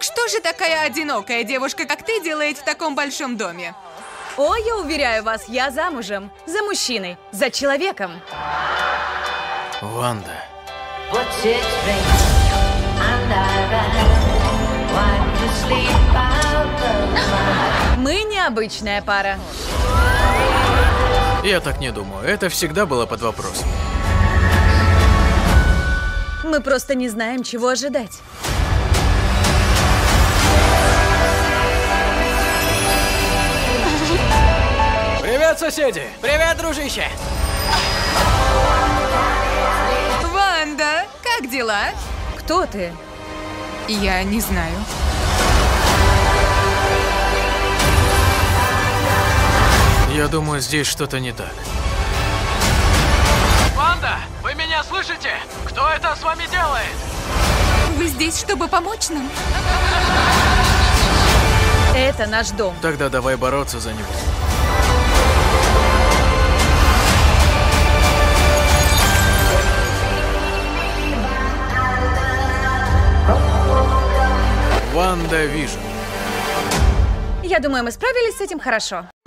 Так что же такая одинокая девушка, как ты, делает в таком большом доме? О, я уверяю вас, я замужем. За мужчиной. За человеком. Ванда. Мы необычная пара. Я так не думаю. Это всегда было под вопросом. Мы просто не знаем, чего ожидать. Привет, соседи! Привет, дружище! Ванда, как дела? Кто ты? Я не знаю. Я думаю, здесь что-то не так. Ванда, вы меня слышите? Кто это с вами делает? Вы здесь, чтобы помочь нам? Это наш дом. Тогда давай бороться за него. Ванда Вижн. Я думаю, мы справились с этим хорошо.